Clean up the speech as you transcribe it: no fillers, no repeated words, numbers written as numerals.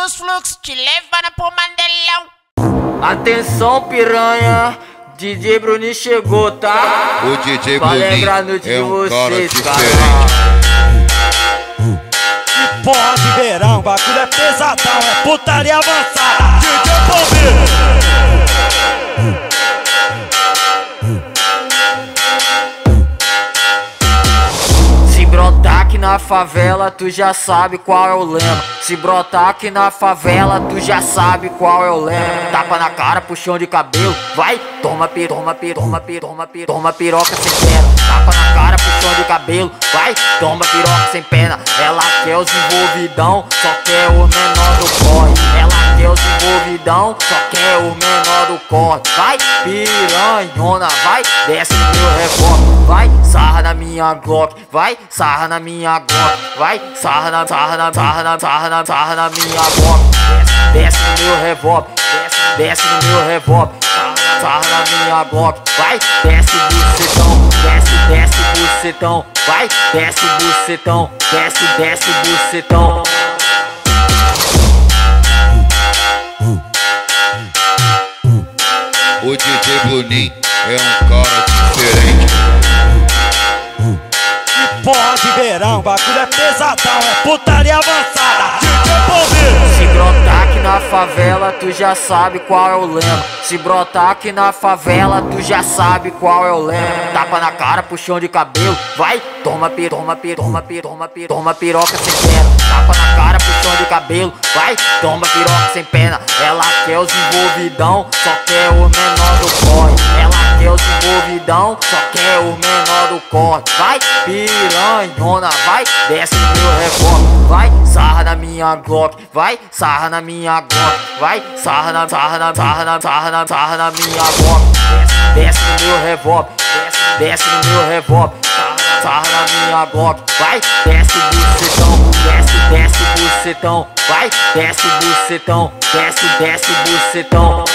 dos fluxos, te levando pro Mandelão. Atenção, piranha, DJ Bruninho chegou, tá? O DJ Bruninho é um cara diferente. Porra de verão, bagulho é pesadão, é putaria avançada. DJ Bombeiro. Se brotar aqui na favela, tu já sabe qual é o lema. Se brotar aqui na favela, tu já sabe qual é o lema. Tapa na cara, puxão de cabelo, vai, toma piroca sem pena. Tapa na cara, puxão de cabelo, vai, toma piroca sem pena. Ela quer os envolvidão, só quer o menor do corre. Ela quer os envolvidão, só quer o menor do corre. Vai, piranhona, vai, desce no meu revólver, vai, sarra na minha Glock, vai, sarra na minha Glock, vai, sarra na minha Glock. Desce no meu revólver, desce no meu revólver, sarra na minha Glock, vai, desce o bucetão, desce o bucetão, vai, desce o bucetão, desce o bucetão. O DJ Bruninho é um cara diferente. Porra de verão, bagulho é pesadão, é putaria avançada. DJ Bombeiro. Se brotar aqui na favela, tu já sabe qual é o lema. Se brotar aqui na favela, tu já sabe qual é o lema. Tapa na cara, puxão de cabelo, vai, toma piroca sem pena. Tapa na cara, puxão de cabelo, vai, toma piroca sem pena. Ela quer os envolvidão, só quer o menor do corre. Ela quer os envolvidão, só quer o menor do corre. Vai, piranhona, vai, desce no meu revólver, vai, sarra na minha Glock, vai, sarra na minha Glock, vai, sarra na minha Glock. Desce no meu revólver, desce no meu revólver, sarra na minha Glock, vai, desce o bucetão, desce o bucetão, vai, desce o bucetão, desce o bucetão.